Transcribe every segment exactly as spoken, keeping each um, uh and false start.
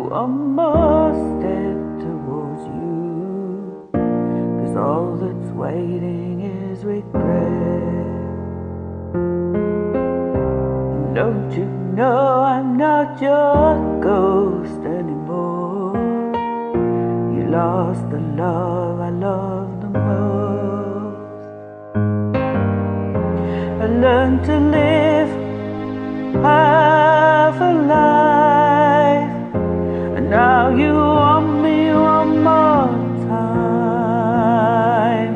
one more step towards you, 'cause all that's waiting is regret. Don't you know I'm not your ghost anymore? You lost the love I loved the most. I learned to live half a life, and now you want me one more time.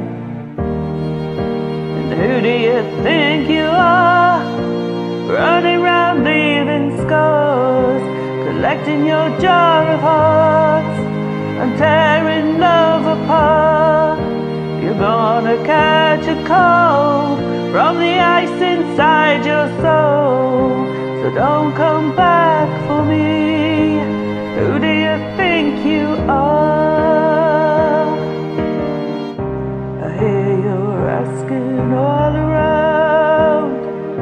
And who do you think you are, running round leaving scars, collecting your jar of hearts and tearing love apart? You're gonna catch a cold from the ice inside your soul, so don't come back for me. Who do you think you are? I hear you're asking all around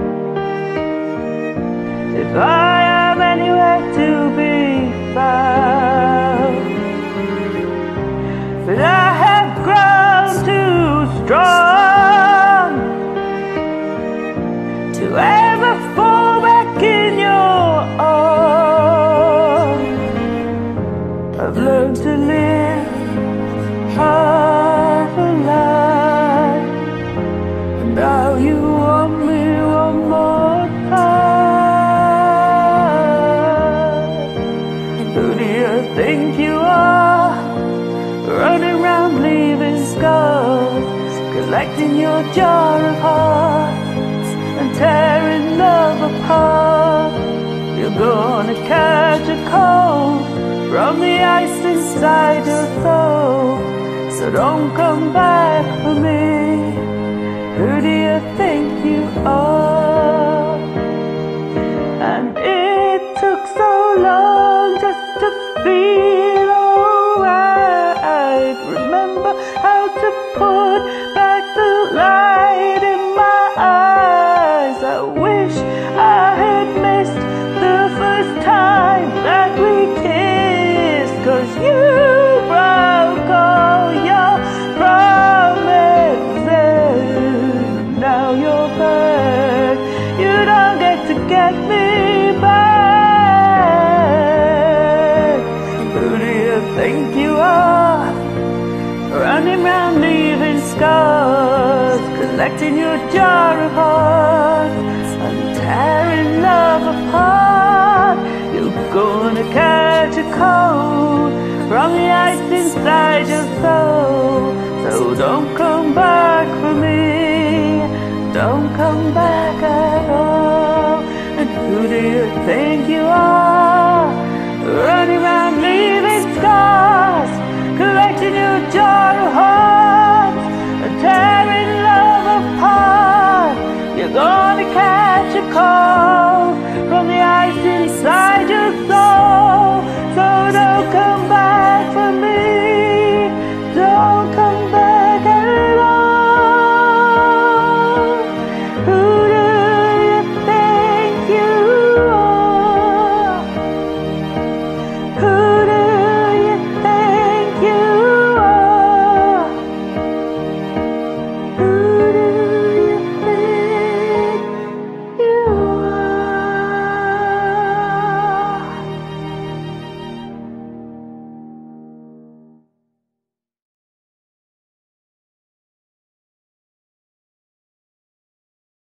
if I am anywhere to be found, but I have grown too strong to ever fall back in your arms. I've learned to live half a life, and now you want me one more time. Who do you think you are, running round leaving scars, collecting your jar of hearts and tearing love apart? You're gonna catch a cold from the ice inside your soul, so don't come back for me. Who do you think you are? And it took so long just to feel alright. Remember how to put back the light in my eyes. I wish I had missed the first time that we kissed, 'cause you broke all your promises. Now you're back, you don't get to get me back. Who do you think you are, running round leaving scars, collecting your jar of hearts and tearing love apart? You're gonna catch a cold from the ice inside your soul, so don't come back for me. Don't come back at all. And who do you think you are, running round leaving scars, collecting your jar of hearts and tearing love apart? You're gonna catch a cold